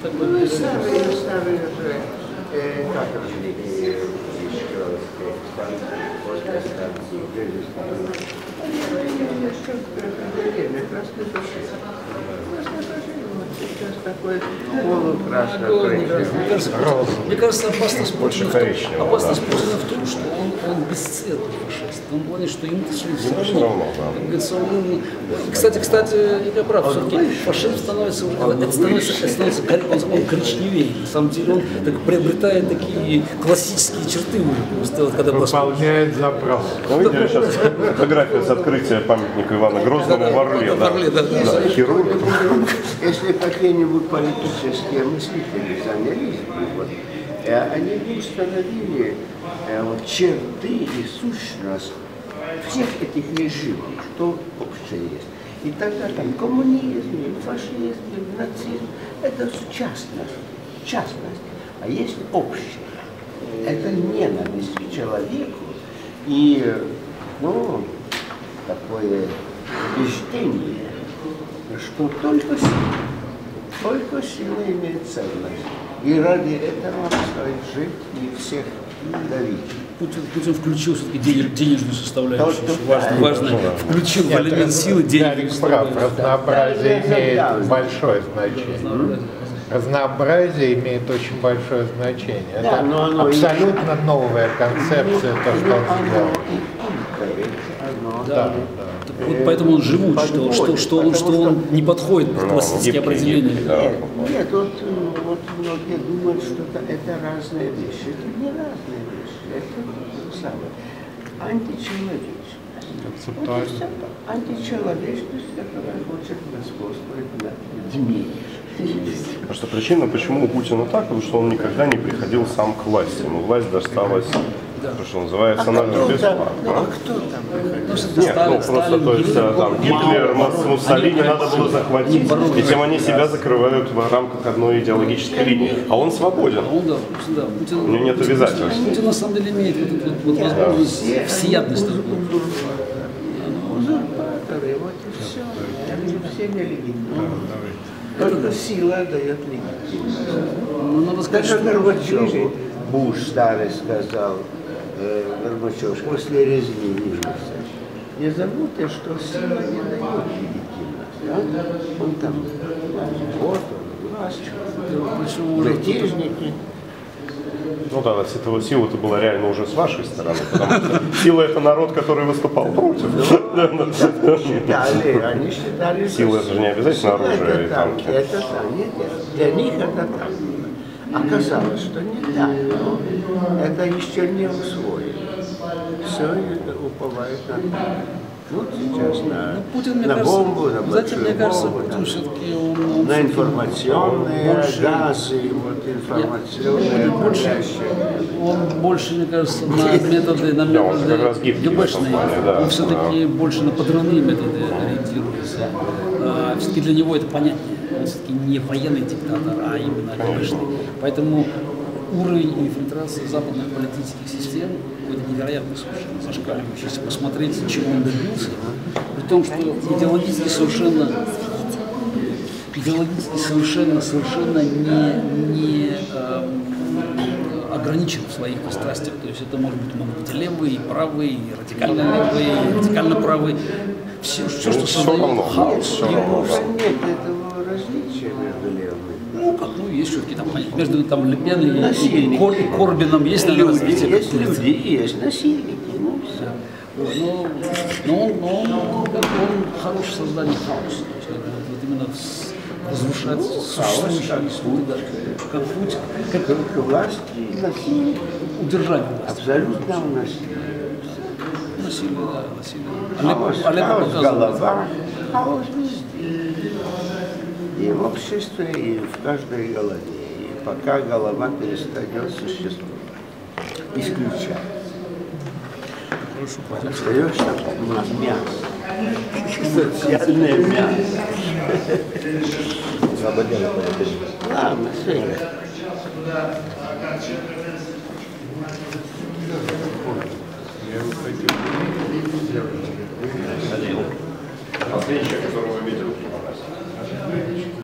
такой... Ну, старые же, как они, после станции, красный фашист. Сейчас такой полукрасно. Мне кажется, опасность больше коричневого. Путина в том, что он бесцветный фашист. Он говорит, что ему все равно. Кстати, я прав, все-таки фашизм становится он коричневее. На самом деле он так приобретает такие классические черты уже. Выполняет запрос. Ну, видели сейчас фотография с открытия памятника Ивана Грозному в Орле. Да, хирург. Если какие-нибудь политические мыслители занялись бы, они бы установили черты и сущность всех этих режимов, что общее есть. И тогда там коммунизм, фашизм, нацизм, это частность. А есть общее. Это ненависть к человеку и, такое убеждение, что только сила имеет ценность. И ради этого стоит жить и всех давить. Путин включил все-таки денежную составляющую. Важно. Включил в элемент силы денежную составляющую. Разнообразие имеет большое значение. Разнообразие имеет очень большое значение. Это абсолютно новая концепция, то, что он сделал. Да. Вот поэтому он живуч, что он не подходит под классические определения. Нет, вот многие думают, что это разные вещи. Это не разные вещи, это самое. Античеловечность. Античеловечность, которая хочет господствовать над людьми. Просто причина, почему у Путина так, потому что он никогда не приходил сам к власти. Ему власть досталась, то, что называется, на бесплатно. А кто там приходил? Нет, просто, то есть, там, Гитлер, Муссолини надо было захватить, и тем они себя закрывают в рамках одной идеологической линии. А он свободен. У него нет обязательств. Путин на самом деле имеет вот возможность всеядность. Узурпаторы, вот и все. Они все нелегитимны. Только сила дает легитимность. Даже Горбачев, Буш старый сказал, Горбачев, после резни Вильнюса, не забудьте, что сила не дает легитимность. Он там, вот он, власть, бритежники. Ну да, сила-то была реально уже с вашей стороны, потому что сила — это народ, который выступал против. Они считали, сила — это же не обязательно оружие и танки. Это так, нет, для них это так. Оказалось, что не так, но это еще не усвоили. Все это уповает на танк. Вот сейчас на бомбу, на большую бомбу, на информационные газы, вот информационные Он больше, мне кажется, на методы ГБшные, он все-таки больше на подрывные методы ориентируется. Все-таки для него это понятнее. Он все-таки не военный диктатор, а именно ГБшный. Поэтому уровень инфильтрации западных политических систем какой-то невероятно совершенно зашкаливающий. Если посмотреть, чего он добился, при том, что идеологически совершенно не ограничен в своих пристрастиях. То есть это может быть левые, и правые, и радикально левые, и радикально правые. Все, что создает хаос. Нет этого различия между левыми. Есть все-таки там, между там Ле Пен и Корбином есть, наверное, развитие. Есть люди и есть насильники. Ну, все. Но он хорошее создание хаоса. Вот именно разрушать существующие как путь, как власть и насилие. Удержать власть. Абсолютно насилие. Насилие. Хаос, голова, хаос везде. И в обществе, и в каждой голове. И пока голова перестает существовать. Исключается. Остаешься мясо. Социальное мясо. Ладно, все. Последний человек, которого вы видели.